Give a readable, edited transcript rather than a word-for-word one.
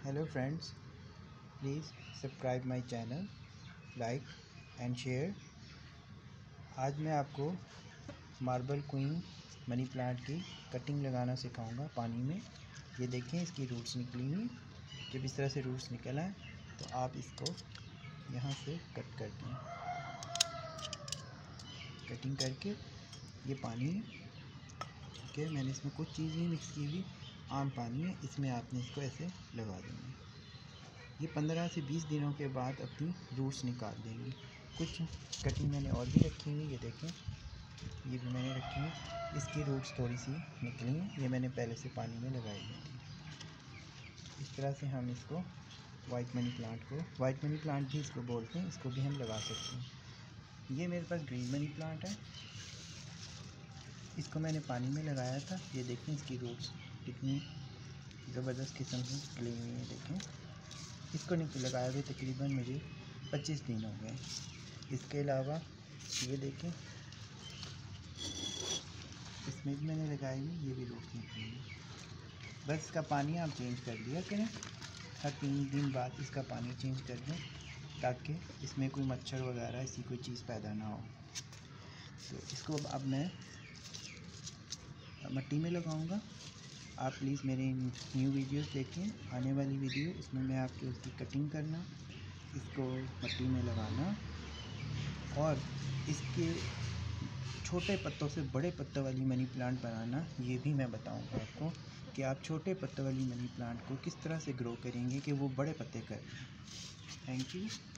Hello friends, please subscribe my channel, like and share. आज मैं आपको मार्बल क्वीन मनी प्लांट की cutting लगाना सिखाऊंगा पानी में। ये देखें, इसकी रूट्स निकली हुई। जब इस तरह से रूट्स निकल आए तो आप इसको यहाँ से कट कर दें। कटिंग करके ये पानी ठीक है, मैंने इसमें कुछ चीज़ नहीं मिक्स की हुई, आम पानी है, इसमें आपने इसको ऐसे लगा देंगे। ये 15 से 20 दिनों के बाद अपनी रूट्स निकाल देंगी। कुछ कटिंग मैंने और भी रखी हुई, ये देखें, ये भी मैंने रखी है। इसकी रूट्स थोड़ी सी निकली हैं, ये मैंने पहले से पानी में लगाई हुई थी। इस तरह से हम इसको वाइट मनी प्लांट भी इसको बोलते हैं, इसको भी हम लगा सकते हैं। ये मेरे पास ग्रीन मनी प्लांट है, इसको मैंने पानी में लगाया था। ये देखें, इसकी रूट्स कितनी ज़बरदस्त किस्म से निकली हुई हैं। देखें, इसको लगाए हुए तकरीबन मुझे 25 दिन हो गए। इसके अलावा ये देखें, इसमें भी मैंने लगाई हुई, ये भी रूट्स निकली हुई। बस इसका पानी आप चेंज कर दिया करें, हर 3 दिन बाद इसका पानी चेंज कर दें, ताकि इसमें कोई मच्छर वगैरह ऐसी कोई चीज़ पैदा ना हो। तो इसको अब मैं मिट्टी में लगाऊंगा। आप प्लीज़ मेरे न्यू वीडियोस देखें, आने वाली वीडियो, इसमें मैं आपकी उसकी कटिंग करना, इसको मिट्टी में लगाना और इसके छोटे पत्तों से बड़े पत्तों वाली मनी प्लांट बनाना, ये भी मैं बताऊंगा आपको कि आप छोटे पत्तों वाली मनी प्लांट को किस तरह से ग्रो करेंगे कि वो बड़े पत्ते करें। Thank you.